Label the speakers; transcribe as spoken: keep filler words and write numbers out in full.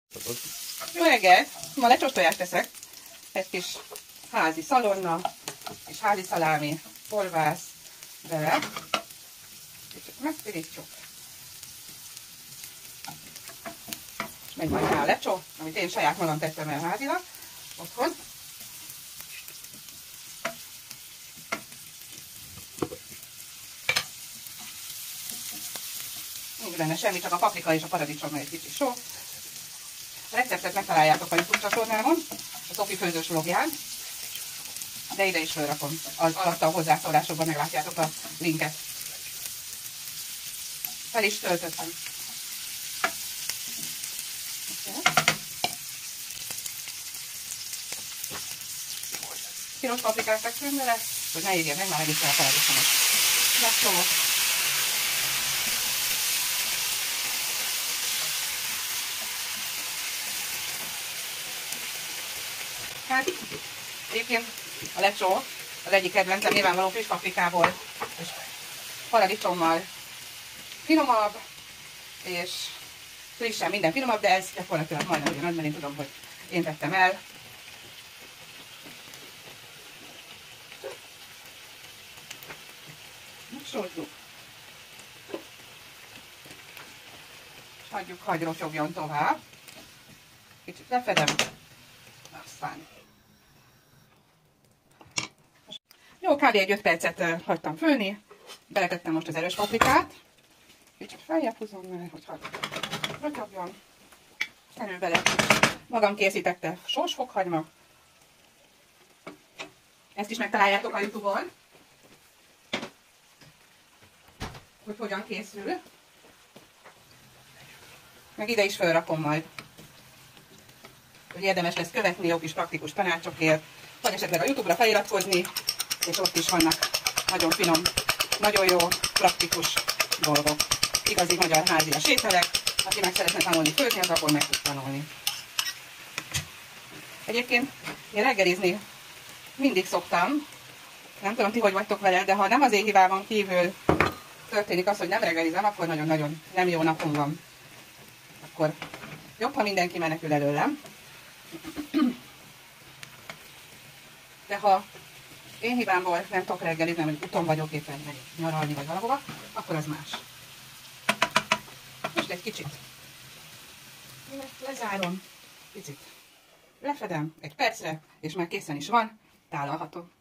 Speaker 1: Jó reggelt! Ma lecsóstojást teszek. Egy kis házi szalonna, és házi szalámi, kolbász bele. Kicsit megpirítjuk. És megy majd rá a lecsó, amit én saját magam tettem el házilag otthon. Nincs benne semmi, csak a paprika és a paradicsom, egy kicsi só. A receptet megtaláljátok a YouTube csatornámon, a Szofi főzős vlogján, de ide is felrakom. Az alatt a hozzászólásokban meglátjátok a linket. Fel is töltöttem. Piros paprikát fekszünk vele, hogy ne égjen meg, már egész elfelejtettem. Lecsó. Hát, egyébként a lecsó az egyik kedvencem, nyilvánvaló friss paprikából és paradicsommal finomabb, és frissen minden finomabb, de ez gyakorlatilag majdnem ugyanaz, mert én tudom, hogy én tettem el. Megsózzuk. És hagyjuk, hagy rotyogjon tovább. Kicsit lefedem. Aztán. Jó, kb. egy öt percet hagytam főni. Beletettem most az erős paprikát. Kicsit feljebb húzom vele, hogy hadd rotyogjon. Erről bele. Magam készítette sós fokhagyma. Ezt is megtaláljátok a YouTube-on, hogy hogyan készül. Meg ide is felrakom majd, hogy érdemes lesz követni jó kis praktikus tanácsokért, vagy esetleg a YouTube-ra feliratkozni, és ott is vannak nagyon finom, nagyon jó, praktikus dolgok. Igazi magyar házias ételek, aki meg szeretne tanulni főzni, az akkor meg tud tanulni. Egyébként én reggelizni mindig szoktam, nem tudom, ti hogy vagytok vele, de ha nem az én hibámon kívül történik az, hogy nem reggelizem, akkor nagyon-nagyon nem jó napom van. Akkor jobb, ha mindenki menekül előlem. De ha én hibámból nem tudok reggelizni, hogy úton vagyok éppen megyek nyaralni vagy valahova, akkor az más. Most egy kicsit lezárom, picit lefedem egy percre, és már készen is van, tálalható.